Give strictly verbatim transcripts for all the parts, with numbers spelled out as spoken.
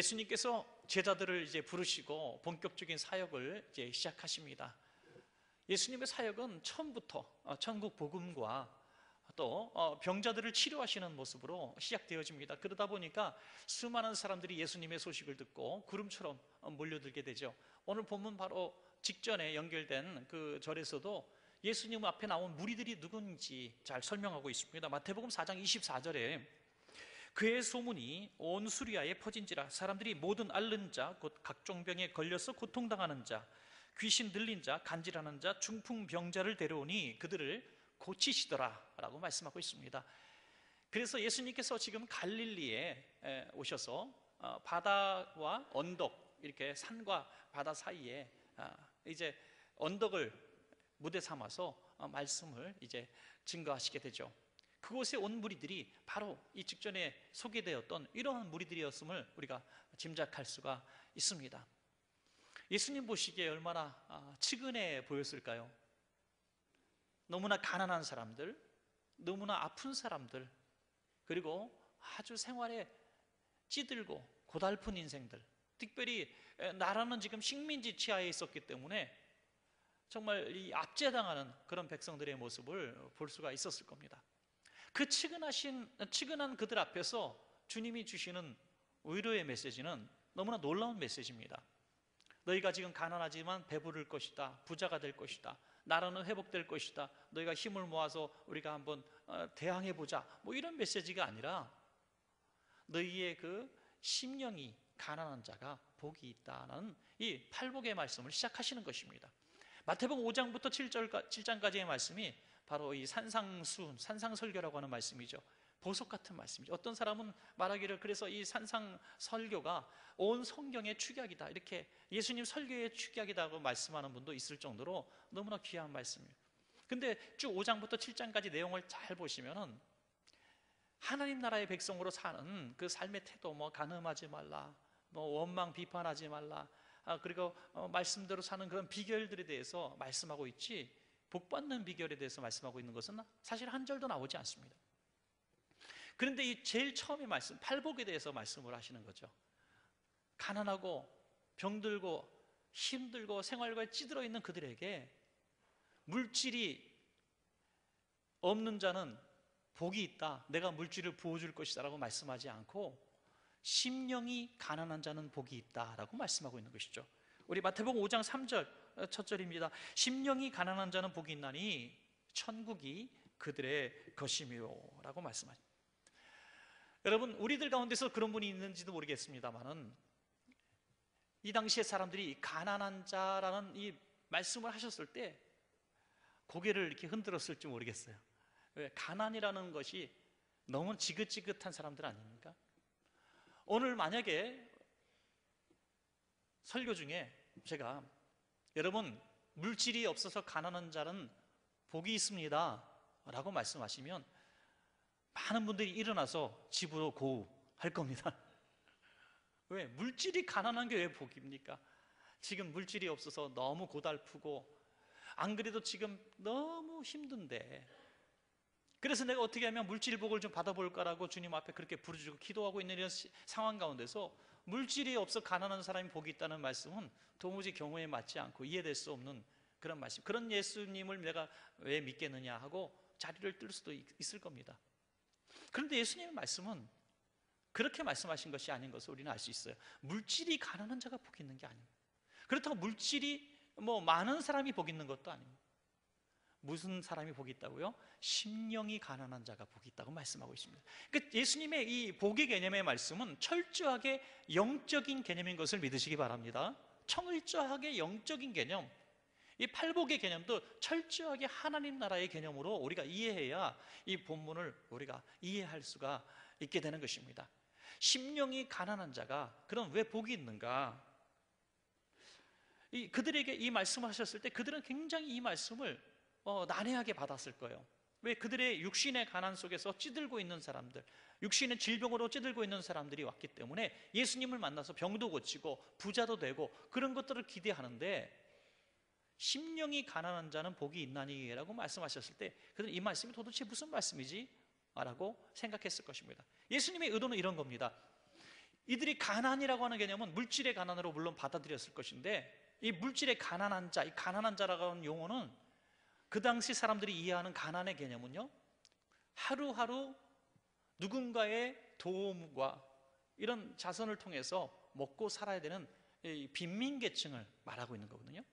예수님께서 제자들을 이제 부르시고 본격적인 사역을 이제 시작하십니다. 예수님의 사역은 처음부터 천국 복음과 또 병자들을 치료하시는 모습으로 시작되어집니다. 그러다 보니까 수많은 사람들이 예수님의 소식을 듣고 구름처럼 몰려들게 되죠. 오늘 본문 바로 직전에 연결된 그 절에서도 예수님 앞에 나온 무리들이 누군지 잘 설명하고 있습니다. 마태복음 사 장 이십사 절에 그의 소문이 온 수리아에 퍼진지라 사람들이 모든 앓는 자 곧 각종 병에 걸려서 고통당하는 자 귀신 들린 자 간질하는 자 중풍병자를 데려오니 그들을 고치시더라 라고 말씀하고 있습니다. 그래서 예수님께서 지금 갈릴리에 오셔서 바다와 언덕, 이렇게 산과 바다 사이에 이제 언덕을 무대 삼아서 말씀을 이제 증거하시게 되죠. 그곳에 온 무리들이 바로 이 직전에 소개되었던 이러한 무리들이었음을 우리가 짐작할 수가 있습니다. 예수님 보시기에 얼마나 측은해 보였을까요? 너무나 가난한 사람들, 너무나 아픈 사람들, 그리고 아주 생활에 찌들고 고달픈 인생들, 특별히 나라는 지금 식민지 치하에 있었기 때문에 정말 이 압제당하는 그런 백성들의 모습을 볼 수가 있었을 겁니다. 그 측은하신, 측은한 그들 앞에서 주님이 주시는 위로의 메시지는 너무나 놀라운 메시지입니다. 너희가 지금 가난하지만 배부를 것이다, 부자가 될 것이다, 나라는 회복될 것이다, 너희가 힘을 모아서 우리가 한번 대항해보자, 뭐 이런 메시지가 아니라 너희의 그 심령이 가난한 자가 복이 있다는 이 팔복의 말씀을 시작하시는 것입니다. 마태복음 오 장부터 칠 장까지의 말씀이 바로 이 산상수훈, 산상설교라고 하는 말씀이죠. 보석 같은 말씀이죠. 어떤 사람은 말하기를 그래서 이 산상설교가 온 성경의 축약이다, 이렇게 예수님 설교의 축약이라고 말씀하는 분도 있을 정도로 너무나 귀한 말씀이에요. 근데 쭉 오 장부터 칠 장까지 내용을 잘 보시면은 하나님 나라의 백성으로 사는 그 삶의 태도, 뭐 간음하지 말라, 뭐 원망 비판하지 말라, 아, 그리고 어, 말씀대로 사는 그런 비결들에 대해서 말씀하고 있지, 복받는 비결에 대해서 말씀하고 있는 것은 사실 한 절도 나오지 않습니다. 그런데 이 제일 처음에 말씀, 팔복에 대해서 말씀을 하시는 거죠. 가난하고 병들고 힘들고 생활과에 찌들어 있는 그들에게 물질이 없는 자는 복이 있다, 내가 물질을 부어줄 것이다 라고 말씀하지 않고 심령이 가난한 자는 복이 있다 라고 말씀하고 있는 것이죠. 우리 마태복음 오 장 삼 절 첫 절입니다. 심령이 가난한 자는 복이 있나니 천국이 그들의 것이며 라고 말씀하십니다. 여러분, 우리들 가운데서 그런 분이 있는지도 모르겠습니다만은 이 당시에 사람들이 가난한 자라는 이 말씀을 하셨을 때 고개를 이렇게 흔들었을지 모르겠어요. 왜? 가난이라는 것이 너무 지긋지긋한 사람들 아닙니까? 오늘 만약에 설교 중에 제가 여러분 물질이 없어서 가난한 자는 복이 있습니다 라고 말씀하시면 많은 분들이 일어나서 집으로 고할 겁니다. 왜? 물질이 가난한 게 왜 복입니까? 지금 물질이 없어서 너무 고달프고 안 그래도 지금 너무 힘든데, 그래서 내가 어떻게 하면 물질 복을 좀 받아볼까라고 주님 앞에 그렇게 부르짖고 기도하고 있는 이런 상황 가운데서 물질이 없어 가난한 사람이 복이 있다는 말씀은 도무지 경우에 맞지 않고 이해될 수 없는 그런 말씀, 그런 예수님을 내가 왜 믿겠느냐 하고 자리를 뜰 수도 있을 겁니다. 그런데 예수님의 말씀은 그렇게 말씀하신 것이 아닌 것을 우리는 알 수 있어요. 물질이 가난한 자가 복이 있는 게 아닙니다. 그렇다고 물질이 뭐 많은 사람이 복이 있는 것도 아닙니다. 무슨 사람이 복이 있다고요? 심령이 가난한 자가 복이 있다고 말씀하고 있습니다. 그러니까 예수님의 이 복의 개념의 말씀은 철저하게 영적인 개념인 것을 믿으시기 바랍니다. 철저하게 영적인 개념, 이 팔복의 개념도 철저하게 하나님 나라의 개념으로 우리가 이해해야 이 본문을 우리가 이해할 수가 있게 되는 것입니다. 심령이 가난한 자가 그럼 왜 복이 있는가? 이 그들에게 이 말씀을 하셨을 때 그들은 굉장히 이 말씀을 어, 난해하게 받았을 거예요. 왜? 그들의 육신의 가난 속에서 찌들고 있는 사람들, 육신의 질병으로 찌들고 있는 사람들이 왔기 때문에 예수님을 만나서 병도 고치고 부자도 되고 그런 것들을 기대하는데, 심령이 가난한 자는 복이 있나니 라고 말씀하셨을 때 그들은 이 말씀이 도대체 무슨 말씀이지? 라고 생각했을 것입니다. 예수님의 의도는 이런 겁니다. 이들이 가난이라고 하는 개념은 물질의 가난으로 물론 받아들였을 것인데, 이 물질의 가난한 자, 이 가난한 자라고 하는 용어는 그 당시 사람들이 이해하는 가난의 개념은요, 하루하루 누군가의 도움과 이런 자선을 통해서 먹고 살아야 되는 이 빈민계층을 말하고 있는 거거든요.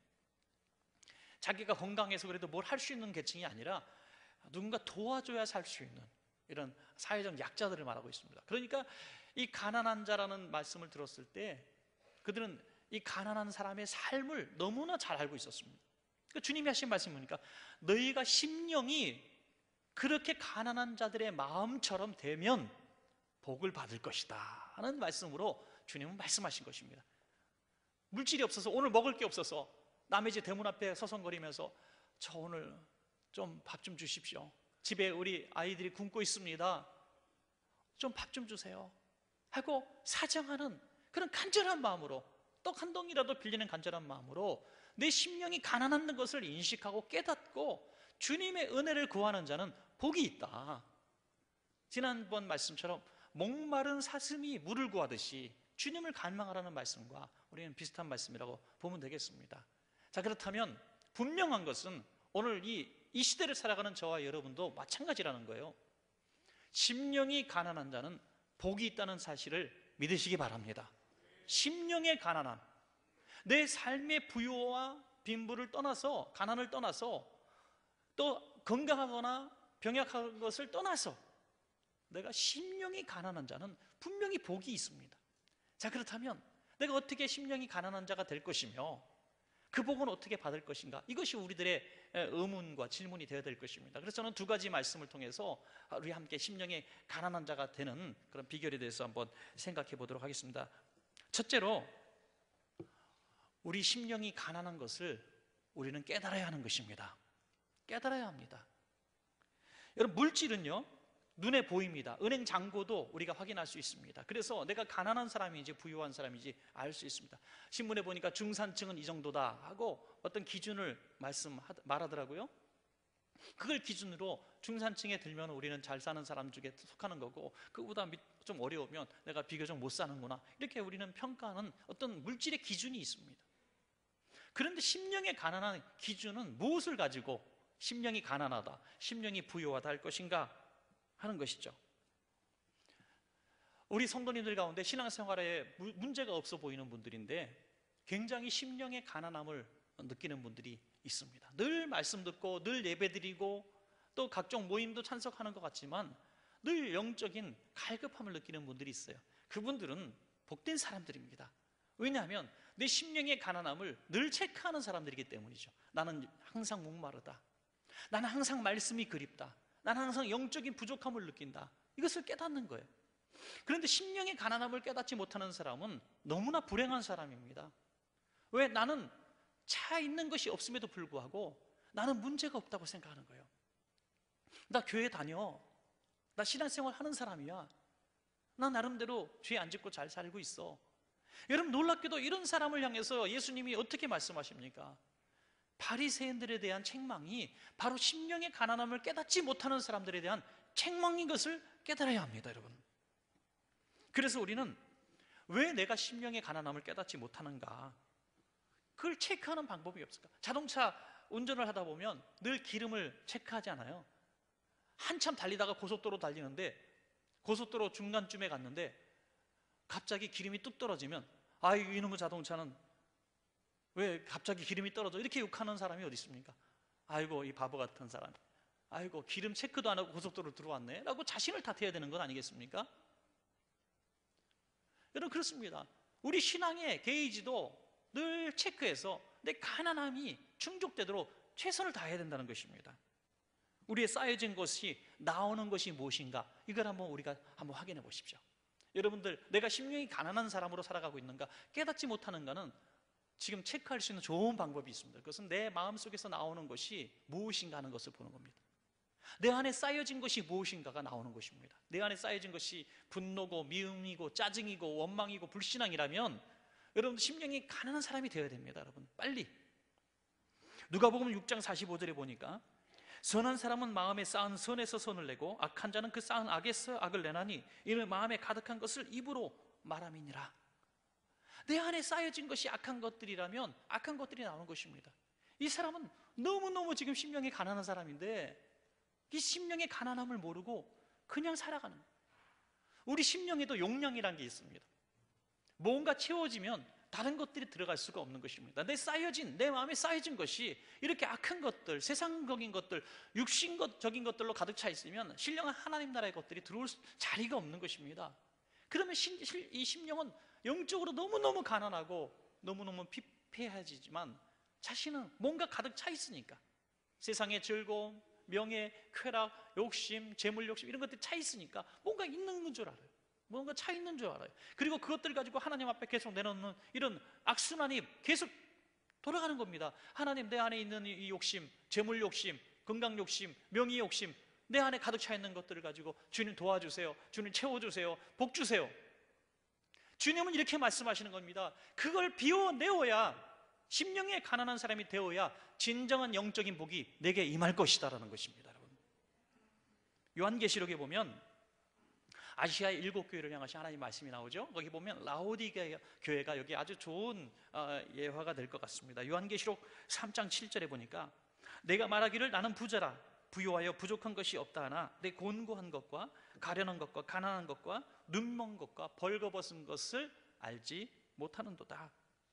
자기가 건강해서 그래도 뭘 할 수 있는 계층이 아니라 누군가 도와줘야 살 수 있는 이런 사회적 약자들을 말하고 있습니다. 그러니까 이 가난한 자라는 말씀을 들었을 때 그들은 이 가난한 사람의 삶을 너무나 잘 알고 있었습니다. 그러니까 주님이 하신 말씀이 뭡니까? 너희가 심령이 그렇게 가난한 자들의 마음처럼 되면 복을 받을 것이다 하는 말씀으로 주님은 말씀하신 것입니다. 물질이 없어서, 오늘 먹을 게 없어서 남의 집 대문 앞에 서성거리면서 저 오늘 좀 밥 좀 주십시오, 집에 우리 아이들이 굶고 있습니다, 좀 밥 좀 주세요 하고 사정하는 그런 간절한 마음으로, 떡 한 덩이라도 빌리는 간절한 마음으로 내 심령이 가난한 것을 인식하고 깨닫고 주님의 은혜를 구하는 자는 복이 있다. 지난번 말씀처럼 목마른 사슴이 물을 구하듯이 주님을 갈망하라는 말씀과 우리는 비슷한 말씀이라고 보면 되겠습니다. 자, 그렇다면 분명한 것은 오늘 이, 이 시대를 살아가는 저와 여러분도 마찬가지라는 거예요. 심령이 가난한 자는 복이 있다는 사실을 믿으시기 바랍니다. 심령의 가난함, 내 삶의 부요와 빈부를 떠나서, 가난을 떠나서, 또 건강하거나 병약한 것을 떠나서 내가 심령이 가난한 자는 분명히 복이 있습니다. 자, 그렇다면 내가 어떻게 심령이 가난한 자가 될 것이며 그 복은 어떻게 받을 것인가? 이것이 우리들의 의문과 질문이 되어야 될 것입니다. 그래서 저는 두 가지 말씀을 통해서 우리 함께 심령이 가난한 자가 되는 그런 비결에 대해서 한번 생각해 보도록 하겠습니다. 첫째로, 우리 심령이 가난한 것을 우리는 깨달아야 하는 것입니다. 깨달아야 합니다. 여러분, 물질은요 눈에 보입니다. 은행 잔고도 우리가 확인할 수 있습니다. 그래서 내가 가난한 사람인지 부유한 사람인지 알 수 있습니다. 신문에 보니까 중산층은 이 정도다 하고 어떤 기준을 말씀 말하더라고요. 그걸 기준으로 중산층에 들면 우리는 잘 사는 사람 중에 속하는 거고, 그보다 좀 어려우면 내가 비교적 못 사는구나, 이렇게 우리는 평가하는 어떤 물질의 기준이 있습니다. 그런데 심령의 가난한 기준은 무엇을 가지고 심령이 가난하다, 심령이 부유하다 할 것인가 하는 것이죠. 우리 성도님들 가운데 신앙생활에 문제가 없어 보이는 분들인데 굉장히 심령의 가난함을 느끼는 분들이 있습니다. 늘 말씀 듣고 늘 예배드리고 또 각종 모임도 참석하는 것 같지만 늘 영적인 갈급함을 느끼는 분들이 있어요. 그분들은 복된 사람들입니다. 왜냐하면 내 심령의 가난함을 늘 체크하는 사람들이기 때문이죠. 나는 항상 목마르다, 나는 항상 말씀이 그립다, 나는 항상 영적인 부족함을 느낀다, 이것을 깨닫는 거예요. 그런데 심령의 가난함을 깨닫지 못하는 사람은 너무나 불행한 사람입니다. 왜? 나는 차 있는 것이 없음에도 불구하고 나는 문제가 없다고 생각하는 거예요. 나 교회 다녀, 나 신앙생활 하는 사람이야, 나 나름대로 죄 안 짓고 잘 살고 있어. 여러분, 놀랍게도 이런 사람을 향해서 예수님이 어떻게 말씀하십니까? 바리새인들에 대한 책망이 바로 심령의 가난함을 깨닫지 못하는 사람들에 대한 책망인 것을 깨달아야 합니다, 여러분. 그래서 우리는 왜 내가 심령의 가난함을 깨닫지 못하는가, 그걸 체크하는 방법이 없을까? 자동차 운전을 하다 보면 늘 기름을 체크하지 않아요? 한참 달리다가 고속도로 달리는데 고속도로 중간쯤에 갔는데 갑자기 기름이 뚝 떨어지면 아, 이놈의 자동차는 왜 갑자기 기름이 떨어져, 이렇게 욕하는 사람이 어디 있습니까? 아이고, 이 바보 같은 사람, 아이고, 기름 체크도 안 하고 고속도로로 들어왔네 라고 자신을 탓해야 되는 건 아니겠습니까? 여러분, 그렇습니다. 우리 신앙의 게이지도 늘 체크해서 내 가난함이 충족되도록 최선을 다해야 된다는 것입니다. 우리의 쌓여진 것이, 나오는 것이 무엇인가, 이걸 한번 우리가 한번 확인해 보십시오. 여러분들, 내가 심령이 가난한 사람으로 살아가고 있는가 깨닫지 못하는가는 지금 체크할 수 있는 좋은 방법이 있습니다. 그것은 내 마음속에서 나오는 것이 무엇인가 하는 것을 보는 겁니다. 내 안에 쌓여진 것이 무엇인가가 나오는 것입니다. 내 안에 쌓여진 것이 분노고 미움이고 짜증이고 원망이고 불신앙이라면 여러분, 심령이 가난한 사람이 되어야 됩니다. 여러분, 빨리. 누가복음 육 장 사십오 절에 보니까 선한 사람은 마음에 쌓은 선에서 선을 내고 악한 자는 그 쌓은 악에서 악을 내나니 이는 마음에 가득한 것을 입으로 말함이니라. 내 안에 쌓여진 것이 악한 것들이라면 악한 것들이 나오는 것입니다. 이 사람은 너무너무 지금 심령이 가난한 사람인데 이 심령의 가난함을 모르고 그냥 살아가는 거예요. 우리 심령에도 용량이라는 게 있습니다. 뭔가 채워지면 다른 것들이 들어갈 수가 없는 것입니다. 내 쌓여진, 내 마음에 쌓여진 것이 이렇게 악한 것들, 세상적인 것들, 육신적인 것들로 가득 차 있으면 신령한 하나님 나라의 것들이 들어올 자리가 없는 것입니다. 그러면 이 심령은 영적으로 너무너무 가난하고 너무너무 피폐해지지만 자신은 뭔가 가득 차 있으니까 세상의 즐거움, 명예, 쾌락, 욕심, 재물 욕심 이런 것들이 차 있으니까 뭔가 있는 건 줄 알아요. 뭔가 차 있는 줄 알아요. 그리고 그것들 가지고 하나님 앞에 계속 내놓는 이런 악순환이 계속 돌아가는 겁니다. 하나님, 내 안에 있는 이 욕심, 재물 욕심, 건강 욕심, 명예 욕심, 내 안에 가득 차 있는 것들을 가지고 주님 도와주세요, 주님 채워주세요, 복 주세요. 주님은 이렇게 말씀하시는 겁니다. 그걸 비워내어야, 심령에 가난한 사람이 되어야 진정한 영적인 복이 내게 임할 것이다라는 것입니다. 여러분, 요한계시록에 보면 아시아의 일곱 교회를 향하신 하나님 말씀이 나오죠. 거기 보면 라오디게아 교회가 여기 아주 좋은 예화가 될 것 같습니다. 요한계시록 삼 장 칠 절에 보니까 내가 말하기를 나는 부자라 부유하여 부족한 것이 없다 하나 내 곤고한 것과 가련한 것과 가난한 것과 눈먼 것과 벌거벗은 것을 알지 못하는도다.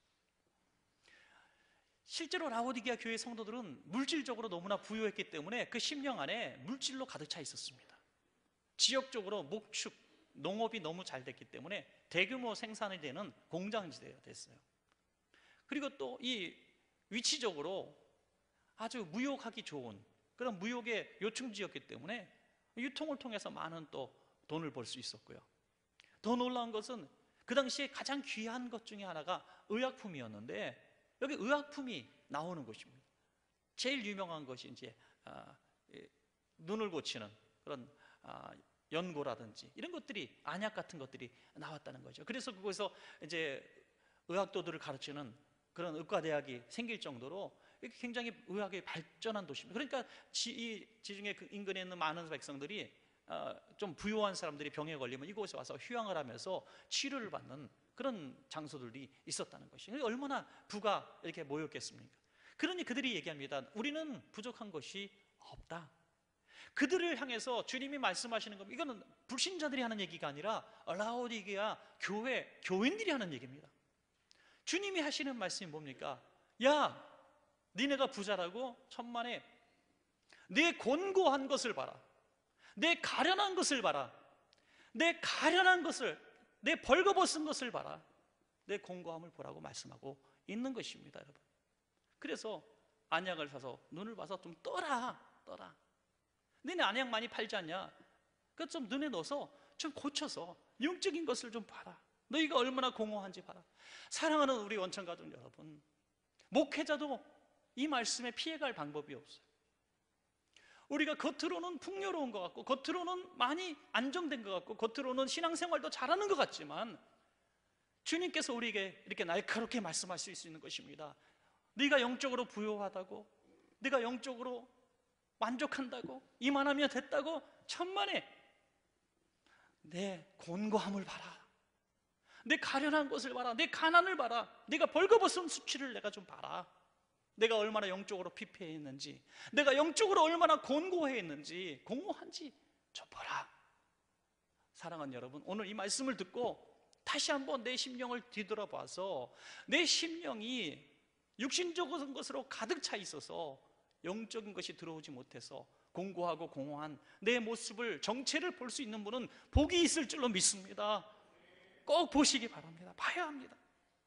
실제로 라오디게아 교회 성도들은 물질적으로 너무나 부유했기 때문에 그 심령 안에 물질로 가득 차 있었습니다. 지역적으로 목축, 농업이 너무 잘 됐기 때문에 대규모 생산이 되는 공장지대가 됐어요. 그리고 또 이 위치적으로 아주 무역하기 좋은 그런 무역의 요충지였기 때문에 유통을 통해서 많은 또 돈을 벌 수 있었고요. 더 놀라운 것은 그 당시에 가장 귀한 것 중에 하나가 의약품이었는데 여기 의약품이 나오는 것입니다. 제일 유명한 것이 이제 아, 눈을 고치는 그런 아, 연고라든지 이런 것들이 안약 같은 것들이 나왔다는 거죠. 그래서 그곳에서 이제 의학도들을 가르치는 그런 의과대학이 생길 정도로 굉장히 의학이 발전한 도시입니다. 그러니까 지, 이 지중해 그 인근에 있는 많은 백성들이 어, 좀 부유한 사람들이 병에 걸리면 이곳에 와서 휴양을 하면서 치료를 받는 그런 장소들이 있었다는 것이에요. 얼마나 부가 이렇게 모였겠습니까? 그러니 그들이 얘기합니다. 우리는 부족한 것이 없다. 그들을 향해서 주님이 말씀하시는 겁니다. 이거는 불신자들이 하는 얘기가 아니라 라오디게아 교회, 교인들이 하는 얘기입니다. 주님이 하시는 말씀이 뭡니까? 야, 니네가 부자라고? 천만에 내 곤고한 것을 봐라. 내 가련한 것을 봐라. 내 가련한 것을, 내 벌거벗은 것을 봐라. 내 곤고함을 보라고 말씀하고 있는 것입니다, 여러분. 그래서 안약을 사서 눈을 봐서 좀 떠라, 떠라. 너네 안약 많이 팔지 않냐? 그것 좀 눈에 넣어서 좀 고쳐서 영적인 것을 좀 봐라. 너희가 얼마나 공허한지 봐라. 사랑하는 우리 원천가족 여러분, 목회자도 이 말씀에 피해갈 방법이 없어요. 우리가 겉으로는 풍요로운 것 같고 겉으로는 많이 안정된 것 같고 겉으로는 신앙생활도 잘하는 것 같지만 주님께서 우리에게 이렇게 날카롭게 말씀하실 수 있는 것입니다. 네가 영적으로 부유하다고, 네가 영적으로 만족한다고, 이만하면 됐다고, 천만에 내 곤고함을 봐라. 내 가련한 것을 봐라. 내 가난을 봐라. 내가 벌거벗은 수치를 내가 좀 봐라. 내가 얼마나 영적으로 피폐했는지, 내가 영적으로 얼마나 곤고했는지, 공허한지 좀 보라. 사랑하는 여러분, 오늘 이 말씀을 듣고 다시 한번 내 심령을 뒤돌아봐서 내 심령이 육신적인 것으로 가득 차 있어서 영적인 것이 들어오지 못해서 공고하고 공허한 내 모습을, 정체를 볼 수 있는 분은 복이 있을 줄로 믿습니다. 꼭 보시기 바랍니다. 봐야 합니다.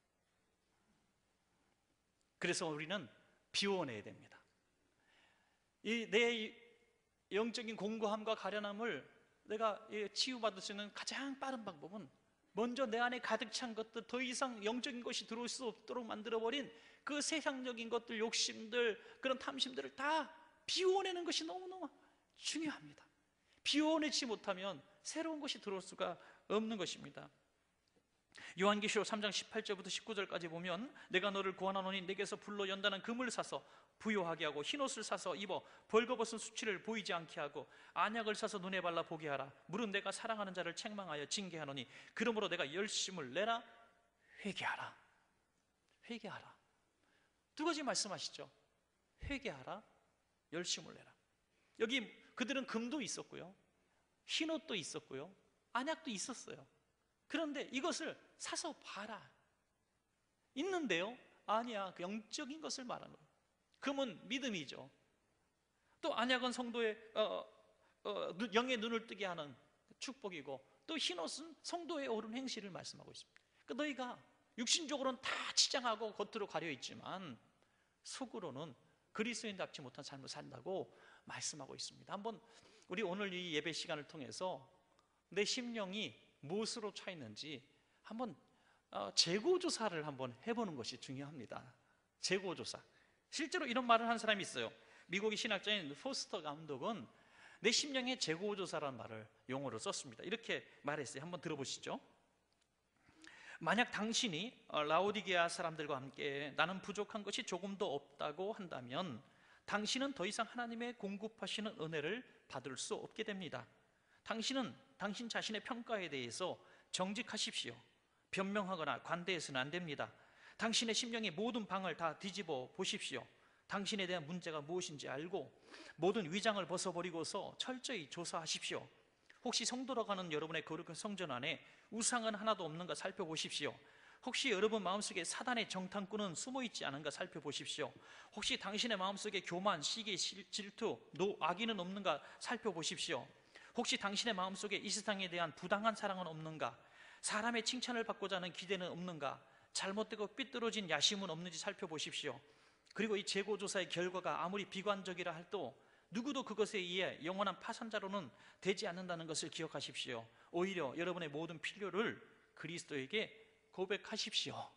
그래서 우리는 비워내야 됩니다. 이 내 영적인 공고함과 가련함을 내가 치유받을 수 있는 가장 빠른 방법은 먼저 내 안에 가득 찬 것들, 더 이상 영적인 것이 들어올 수 없도록 만들어버린 그 세상적인 것들, 욕심들, 그런 탐심들을 다 비워내는 것이 너무너무 중요합니다. 비워내지 못하면 새로운 것이 들어올 수가 없는 것입니다. 요한계시록 삼 장 십팔 절부터 십구 절까지 보면 내가 너를 구원하노니 내게서 불로 연단한 금을 사서 부요하게 하고 흰옷을 사서 입어 벌거벗은 수치를 보이지 않게 하고 안약을 사서 눈에 발라 보게 하라. 무릇 내가 사랑하는 자를 책망하여 징계하노니 그러므로 내가 열심을 내라. 회개하라. 회개하라. 두 가지 말씀하시죠. 회개하라, 열심을 내라. 여기 그들은 금도 있었고요, 흰옷도 있었고요, 안약도 있었어요. 그런데 이것을 사서 봐라. 있는데요, 아니야. 그 영적인 것을 말하는 거예요. 금은 믿음이죠. 또 안약은 성도의 어, 어, 영의 눈을 뜨게 하는 축복이고, 또 흰옷은 성도의 옳은 행실을 말씀하고 있습니다. 그러니까 너희가 육신적으로는 다 치장하고 겉으로 가려있지만 속으로는 그리스도인답지 못한 삶을 산다고 말씀하고 있습니다. 한번 우리 오늘 이 예배 시간을 통해서 내 심령이 무엇으로 차 있는지 한번 재고조사를 한번 해보는 것이 중요합니다. 재고조사. 실제로 이런 말을 한 사람이 있어요. 미국의 신학자인 포스터 감독은 내 심령의 재고조사라는 말을 용어로 썼습니다. 이렇게 말했어요. 한번 들어보시죠. 만약 당신이 라오디게아 사람들과 함께 나는 부족한 것이 조금도 없다고 한다면 당신은 더 이상 하나님의 공급하시는 은혜를 받을 수 없게 됩니다. 당신은 당신 자신의 평가에 대해서 정직하십시오. 변명하거나 관대해서는 안 됩니다. 당신의 심령의 모든 방을 다 뒤집어 보십시오. 당신에 대한 문제가 무엇인지 알고 모든 위장을 벗어버리고서 철저히 조사하십시오. 혹시 성도라고 하는 여러분의 거룩한 성전 안에 우상은 하나도 없는가 살펴보십시오. 혹시 여러분 마음속에 사단의 정탐꾼은 숨어있지 않은가 살펴보십시오. 혹시 당신의 마음속에 교만, 시기, 질투, 노, 악의는 없는가 살펴보십시오. 혹시 당신의 마음속에 이 세상에 대한 부당한 사랑은 없는가, 사람의 칭찬을 받고자 하는 기대는 없는가, 잘못되고 삐뚤어진 야심은 없는지 살펴보십시오. 그리고 이 재고조사의 결과가 아무리 비관적이라 할도 누구도 그것에 의해 영원한 파산자로는 되지 않는다는 것을 기억하십시오. 오히려 여러분의 모든 필요를 그리스도에게 고백하십시오.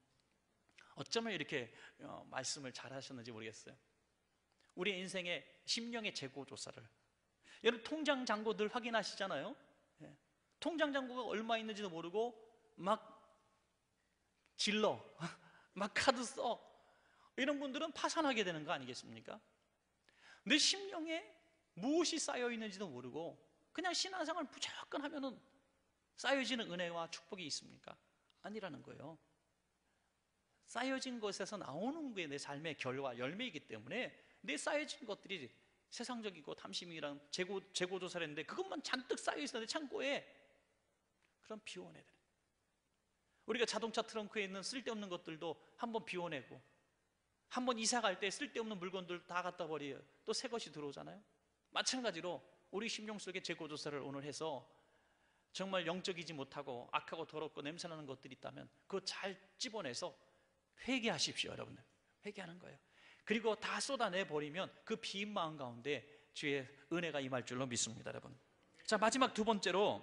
어쩌면 이렇게 말씀을 잘 하셨는지 모르겠어요. 우리 인생의 심령의 재고조사를, 여러분 통장 잔고 늘 확인하시잖아요. 통장 잔고가 얼마 있는지도 모르고 막 질러 막 카드 써. 이런 분들은 파산하게 되는 거 아니겠습니까? 내 심령에 무엇이 쌓여 있는지도 모르고 그냥 신앙생활 무조건 하면은 쌓여지는 은혜와 축복이 있습니까? 아니라는 거예요. 쌓여진 것에서 나오는 게 내 삶의 결과, 열매이기 때문에 내 쌓여진 것들이 세상적이고 탐심이랑 재고, 재고조사를 했는데 그것만 잔뜩 쌓여있어 내 창고에, 그럼 비워내야 돼요. 우리가 자동차 트렁크에 있는 쓸데없는 것들도 한번 비워내고, 한번 이사 갈 때 쓸데없는 물건들 다 갖다 버려요. 또 새 것이 들어오잖아요. 마찬가지로 우리 심령 속에 재고조사를 오늘 해서 정말 영적이지 못하고 악하고 더럽고 냄새나는 것들이 있다면 그거 잘 집어내서 회개하십시오. 여러분들 회개하는 거예요. 그리고 다 쏟아내버리면 그 빈 마음 가운데 주의 은혜가 임할 줄로 믿습니다. 여러분, 자, 마지막 두 번째로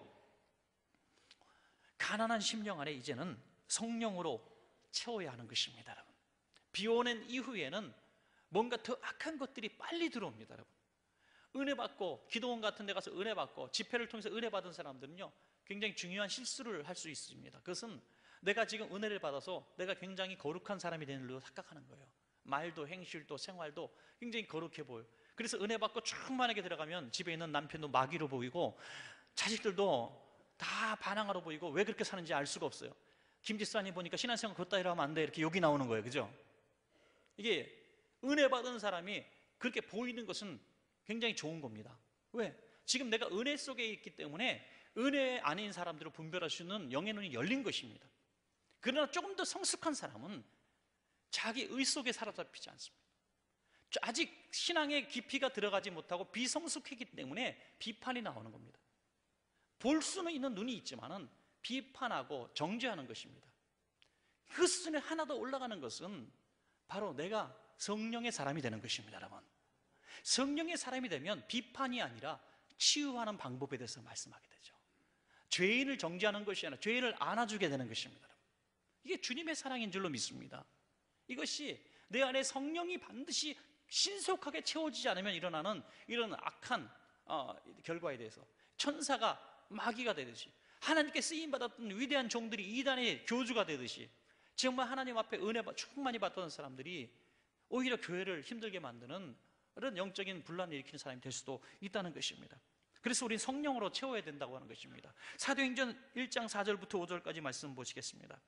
가난한 심령 안에 이제는 성령으로 채워야 하는 것입니다. 여러분, 비워낸 이후에는 뭔가 더 악한 것들이 빨리 들어옵니다. 여러분, 은혜 받고 기도원 같은 데 가서 은혜 받고 집회를 통해서 은혜 받은 사람들은요 굉장히 중요한 실수를 할 수 있습니다. 그것은 내가 지금 은혜를 받아서 내가 굉장히 거룩한 사람이 되는 걸로 착각하는 거예요. 말도 행실도 생활도 굉장히 거룩해 보여요. 그래서 은혜 받고 충만하게 들어가면 집에 있는 남편도 마귀로 보이고 자식들도 다 반항하러 보이고 왜 그렇게 사는지 알 수가 없어요. 김지사님 보니까 신앙생활 그따위로 하면 안 돼, 이렇게 욕이 나오는 거예요. 그죠? 이게 은혜 받은 사람이 그렇게 보이는 것은 굉장히 좋은 겁니다. 왜? 지금 내가 은혜 속에 있기 때문에 은혜 아닌 사람들을 분별할 수 있는 영의 눈이 열린 것입니다. 그러나 조금 더 성숙한 사람은 자기 의 속에 사로잡히지 않습니다. 아직 신앙의 깊이가 들어가지 못하고 비성숙했기 때문에 비판이 나오는 겁니다. 볼 수는 있는 눈이 있지만은 비판하고 정죄하는 것입니다. 그 수준에 하나 더 올라가는 것은 바로 내가 성령의 사람이 되는 것입니다. 여러분, 성령의 사람이 되면 비판이 아니라 치유하는 방법에 대해서 말씀하게 되죠. 죄인을 정죄하는 것이 아니라 죄인을 안아주게 되는 것입니다. 이게 주님의 사랑인 줄로 믿습니다. 이것이 내 안에 성령이 반드시 신속하게 채워지지 않으면 일어나는 이런 악한 어, 결과에 대해서 천사가 마귀가 되듯이 하나님께 쓰임받았던 위대한 종들이 이단의 교주가 되듯이 정말 하나님 앞에 은혜 충만히 받던 사람들이 오히려 교회를 힘들게 만드는 그런 영적인 분란을 일으키는 사람이 될 수도 있다는 것입니다. 그래서 우리는 성령으로 채워야 된다고 하는 것입니다. 사도행전 일 장 사 절부터 오 절까지 말씀 보시겠습니다.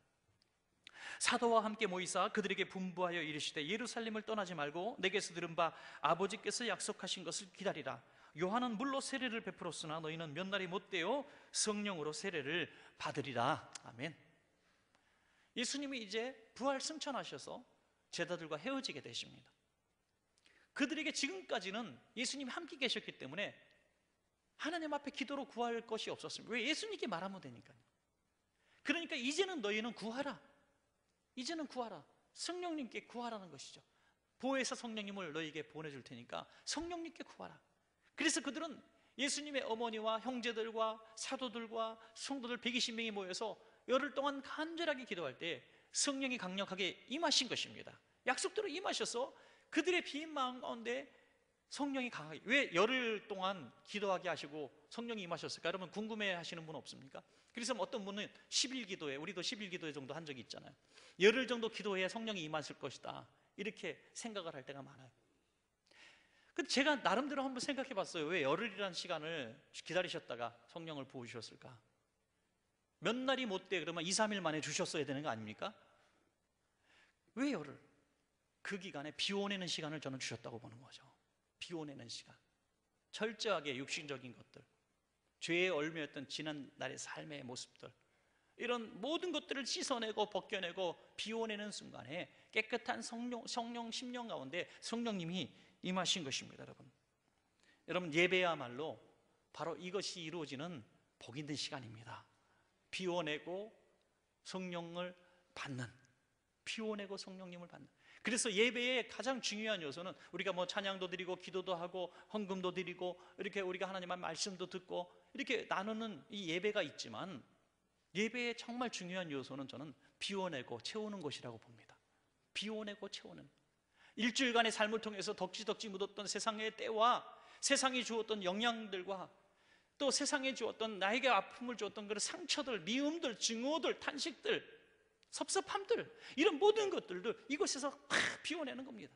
사도와 함께 모이사 그들에게 분부하여 이르시되 예루살렘을 떠나지 말고 내게서 들은 바 아버지께서 약속하신 것을 기다리라. 요한은 물로 세례를 베풀었으나 너희는 몇 날이 못되어 성령으로 세례를 받으리라. 아멘. 예수님이 이제 부활 승천하셔서 제자들과 헤어지게 되십니다. 그들에게 지금까지는 예수님이 함께 계셨기 때문에 하나님 앞에 기도로 구할 것이 없었습니다. 왜? 예수님께 말하면 되니까요. 그러니까 이제는 너희는 구하라. 이제는 구하라. 성령님께 구하라는 것이죠. 보혜사 성령님을 너희에게 보내줄 테니까 성령님께 구하라. 그래서 그들은 예수님의 어머니와 형제들과 사도들과 성도들 백이십 명이 모여서 열흘 동안 간절하게 기도할 때 성령이 강력하게 임하신 것입니다. 약속대로 임하셔서 그들의 빈 마음 가운데 성령이 강하게, 왜 열흘 동안 기도하게 하시고 성령이 임하셨을까? 여러분 궁금해 하시는 분 없습니까? 그래서 어떤 분은 십 일 기도에, 우리도 십 일 기도회 정도 한 적이 있잖아요. 열흘 정도 기도해야 성령이 임하실 것이다, 이렇게 생각을 할 때가 많아요. 근데 제가 나름대로 한번 생각해 봤어요. 왜 열흘이라는 시간을 기다리셨다가 성령을 부으셨을까? 몇 날이 못 돼 그러면 이, 삼 일 만에 주셨어야 되는 거 아닙니까? 왜 열흘? 그 기간에 비워내는 시간을 저는 주셨다고 보는 거죠. 비워내는 시간, 철저하게 육신적인 것들, 죄에 얽매였던 지난 날의 삶의 모습들, 이런 모든 것들을 씻어내고 벗겨내고 비워내는 순간에 깨끗한 성령, 성령 심령 가운데 성령님이 임하신 것입니다. 여러분, 여러분 예배야말로 바로 이것이 이루어지는 복 있는 시간입니다. 비워내고 성령을 받는, 비워내고 성령님을 받는. 그래서 예배의 가장 중요한 요소는 우리가 뭐 찬양도 드리고 기도도 하고 헌금도 드리고 이렇게 우리가 하나님의 말씀도 듣고 이렇게 나누는 이 예배가 있지만, 예배의 정말 중요한 요소는 저는 비워내고 채우는 것이라고 봅니다. 비워내고 채우는, 일주일간의 삶을 통해서 덕지덕지 묻었던 세상의 때와 세상이 주었던 영향들과 또 세상에 주었던, 나에게 아픔을 주었던 그런 상처들, 미움들, 증오들, 탄식들, 섭섭함들, 이런 모든 것들도 이곳에서 확 비워내는 겁니다.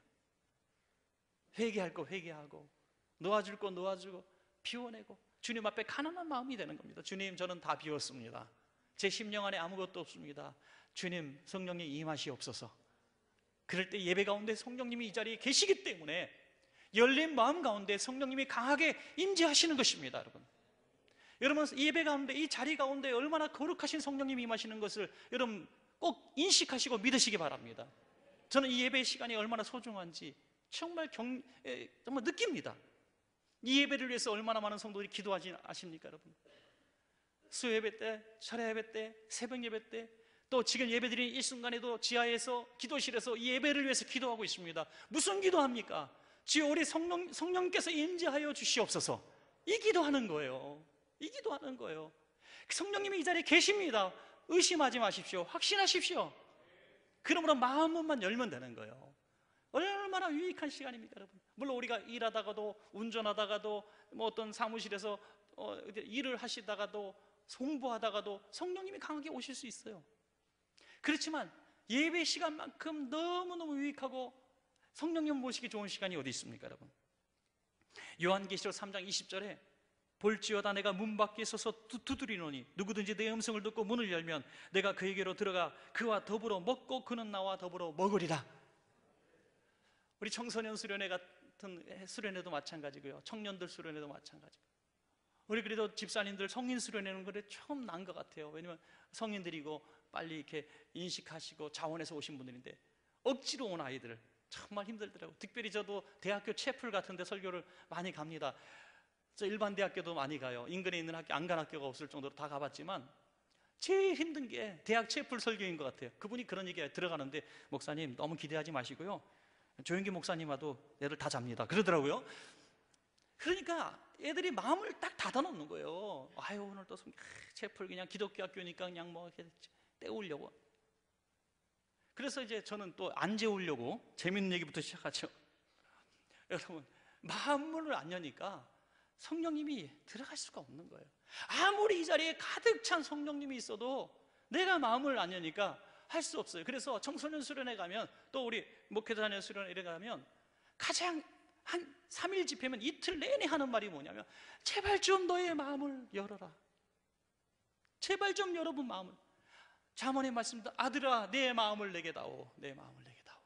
회개할 거 회개하고, 놓아줄 거 놓아주고, 비워내고 주님 앞에 가난한 마음이 되는 겁니다. 주님, 저는 다 비웠습니다. 제 심령 안에 아무것도 없습니다. 주님, 성령이 임하시옵소서. 그럴 때 예배 가운데 성령님이 이 자리에 계시기 때문에 열린 마음 가운데 성령님이 강하게 임재하시는 것입니다. 여러분, 여러분 예배 가운데, 이 자리 가운데 얼마나 거룩하신 성령님이 임하시는 것을 여러분 꼭 인식하시고 믿으시기 바랍니다. 저는 이 예배 시간이 얼마나 소중한지 정말 경, 에, 정말 느낍니다. 이 예배를 위해서 얼마나 많은 성도들이 기도하지 아십니까, 여러분? 수요예배 때, 철야예배 때, 새벽 예배 때, 또 지금 예배드리는 이 순간에도 지하에서, 기도실에서 이 예배를 위해서 기도하고 있습니다. 무슨 기도합니까? 주여, 우리 성령, 성령께서 임재하여 주시옵소서, 이 기도하는 거예요. 이 기도하는 거예요. 성령님이 이 자리에 계십니다. 의심하지 마십시오. 확신하십시오. 그러므로 마음만 열면 되는 거예요. 얼마나 유익한 시간입니까, 여러분? 물론 우리가 일하다가도, 운전하다가도, 뭐 어떤 사무실에서 어, 일을 하시다가도, 송부하다가도 성령님이 강하게 오실 수 있어요. 그렇지만 예배 시간만큼 너무너무 유익하고 성령님 모시기 좋은 시간이 어디 있습니까, 여러분? 요한계시록 삼 장 이십 절에 볼지어다 내가 문 밖에 서서 두드리노니 누구든지 내 음성을 듣고 문을 열면 내가 그에게로 들어가 그와 더불어 먹고 그는 나와 더불어 먹으리라. 우리 청소년 수련회 같은 수련회도 마찬가지고요, 청년들 수련회도 마찬가지고, 우리 그래도 집사님들 성인 수련회는 그래 처음 난 것 같아요. 왜냐면 성인들이고 빨리 이렇게 인식하시고 자원해서 오신 분들인데 억지로 온 아이들 정말 힘들더라고요. 특별히 저도 대학교 채플 같은 데 설교를 많이 갑니다. 저 일반 대학교도 많이 가요. 인근에 있는 학교, 안 간 학교가 없을 정도로 다 가봤지만 제일 힘든 게 대학 채플 설교인 것 같아요. 그분이 그런 얘기가 들어가는데, 목사님 너무 기대하지 마시고요, 조영기 목사님 와도 애들 다 잡니다, 그러더라고요. 그러니까 애들이 마음을 딱 닫아놓는 거예요. 아유, 오늘 또 채플 그냥 기독교 학교니까 그냥 뭐 이렇게 때우려고. 그래서 이제 저는 또 안 재우려고 재밌는 얘기부터 시작하죠. 여러분, 마음문을 안 여니까 성령님이 들어갈 수가 없는 거예요. 아무리 이 자리에 가득 찬 성령님이 있어도 내가 마음을 안 여니까 할 수 없어요. 그래서 청소년 수련회 가면, 또 우리 목회자녀 수련회 이래 가면 가장 한 삼 일 집회면 이틀 내내 하는 말이 뭐냐면, 제발 좀 너의 마음을 열어라. 제발 좀 여러분 마음을. 잠언의 말씀도 아들아 내 마음을 내게 다오, 내 마음을 내게 다오.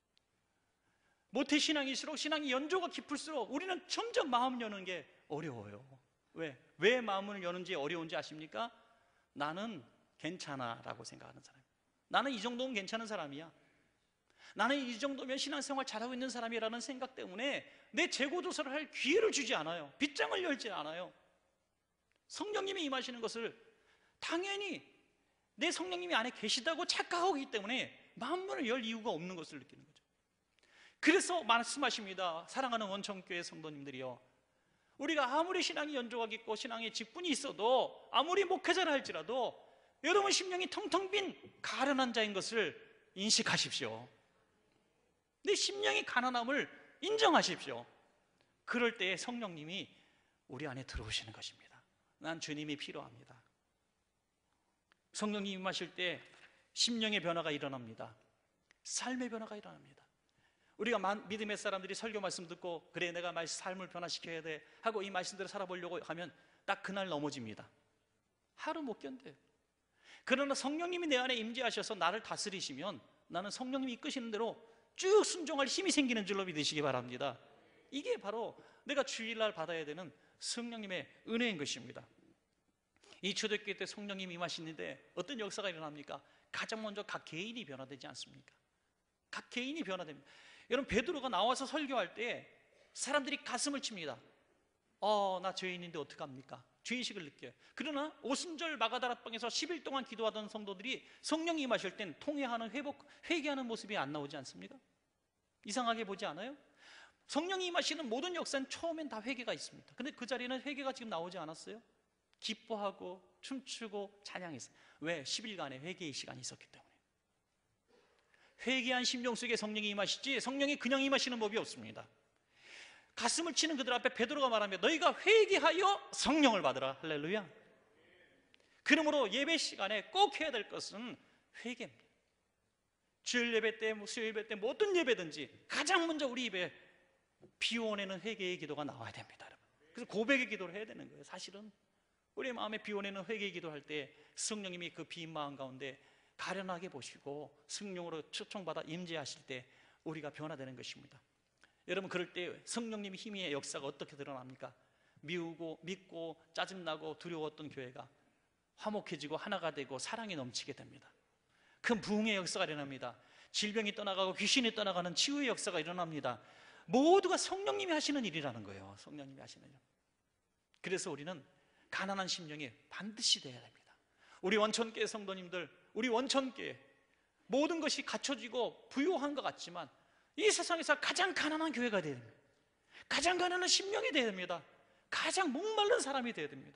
모태신앙일수록 신앙이 연조가 깊을수록 우리는 점점 마음 여는 게 어려워요. 왜? 왜 마음을 여는지 어려운지 아십니까? 나는 괜찮아 라고 생각하는 사람. 나는 이 정도면 괜찮은 사람이야. 나는 이 정도면 신앙생활 잘하고 있는 사람이라는 생각 때문에 내 재고조사를 할 기회를 주지 않아요. 빗장을 열지 않아요. 성령님이 임하시는 것을 당연히 내 성령님이 안에 계시다고 착각하고 있기 때문에 마음문을 열 이유가 없는 것을 느끼는 거죠. 그래서 말씀하십니다. 사랑하는 원천교회 성도님들이요, 우리가 아무리 신앙이 연조가 깊고 신앙의 직분이 있어도, 아무리 목회자를 할지라도 여러분 심령이 텅텅 빈 가련한 자인 것을 인식하십시오. 내 심령이 가난함을 인정하십시오. 그럴 때에 성령님이 우리 안에 들어오시는 것입니다. 난 주님이 필요합니다. 성령님이 임하실 때 심령의 변화가 일어납니다. 삶의 변화가 일어납니다. 우리가 믿음의 사람들이 설교 말씀 듣고, 그래 내가 삶을 변화시켜야 돼 하고 이 말씀대로 살아보려고 하면 딱 그날 넘어집니다. 하루 못 견뎌요. 그러나 성령님이 내 안에 임재하셔서 나를 다스리시면 나는 성령님이 이끄시는 대로 쭉 순종할 힘이 생기는 줄로 믿으시기 바랍니다. 이게 바로 내가 주일날 받아야 되는 성령님의 은혜인 것입니다. 이 초대교회 때 성령님이 임하시는데 어떤 역사가 일어납니까? 가장 먼저 각 개인이 변화되지 않습니까? 각 개인이 변화됩니다. 여러분, 베드로가 나와서 설교할 때 사람들이 가슴을 칩니다. 어, 나 죄인인데 어떡합니까? 죄의식을 느껴요. 그러나 오순절 마가다락방에서 십 일 동안 기도하던 성도들이 성령이 임하실 땐 통회하는, 회복, 회개하는 모습이 안 나오지 않습니까? 이상하게 보지 않아요? 성령이 임하시는 모든 역사는 처음엔 다 회개가 있습니다. 근데 그 자리에는 회개가 지금 나오지 않았어요? 기뻐하고 춤추고 찬양했어요. 왜? 십 일간의 회개의 시간이 있었기 때문에. 회개한 심령 속에 성령이 임하시지 성령이 그냥 임하시는 법이 없습니다. 가슴을 치는 그들 앞에 베드로가 말합니다. 너희가 회개하여 성령을 받으라. 할렐루야. 그러므로 예배 시간에 꼭 해야 될 것은 회개입니다. 주일 예배 때, 수요일 예배 때, 모든 예배든지 가장 먼저 우리 입에 비워내는 회개의 기도가 나와야 됩니다. 여러분. 그래서 고백의 기도를 해야 되는 거예요. 사실은 우리 마음에 비워내는 회개의 기도할 때 성령님이 그 빈 마음 가운데 가련하게 보시고 성령으로 초청받아 임재하실 때 우리가 변화되는 것입니다. 여러분, 그럴 때 성령님의 힘의 역사가 어떻게 드러납니까? 미우고 믿고 짜증나고 두려웠던 교회가 화목해지고 하나가 되고 사랑이 넘치게 됩니다. 큰 부흥의 역사가 일어납니다. 질병이 떠나가고 귀신이 떠나가는 치유의 역사가 일어납니다. 모두가 성령님이 하시는 일이라는 거예요. 성령님이 하시는 일. 그래서 우리는 가난한 심령이 반드시 돼야 됩니다. 우리 원천교회 성도님들, 우리 원천교회 모든 것이 갖춰지고 부유한 것 같지만 이 세상에서 가장 가난한 교회가 되어야 됩니다. 가장 가난한 심령이 되어야 됩니다. 가장 목마른 사람이 되어야 됩니다.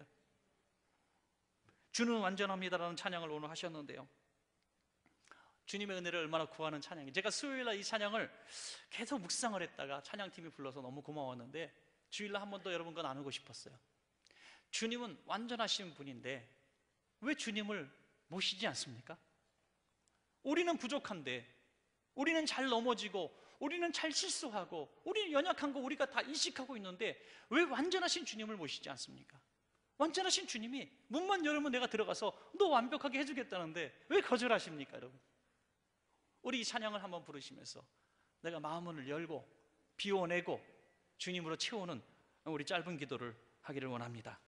주는 완전합니다라는 찬양을 오늘 하셨는데요, 주님의 은혜를 얼마나 구하는 찬양이, 제가 수요일날 이 찬양을 계속 묵상을 했다가 찬양팀이 불러서 너무 고마웠는데 주일날 한 번 더 여러분과 나누고 싶었어요. 주님은 완전하신 분인데 왜 주님을 모시지 않습니까? 우리는 부족한데, 우리는 잘 넘어지고, 우리는 잘 실수하고, 우리는 연약한 거 우리가 다 인식하고 있는데 왜 완전하신 주님을 모시지 않습니까? 완전하신 주님이 문만 열면 내가 들어가서 너 완벽하게 해주겠다는데 왜 거절하십니까, 여러분? 우리 이 찬양을 한번 부르시면서 내가 마음문을 열고 비워내고 주님으로 채우는 우리 짧은 기도를 하기를 원합니다.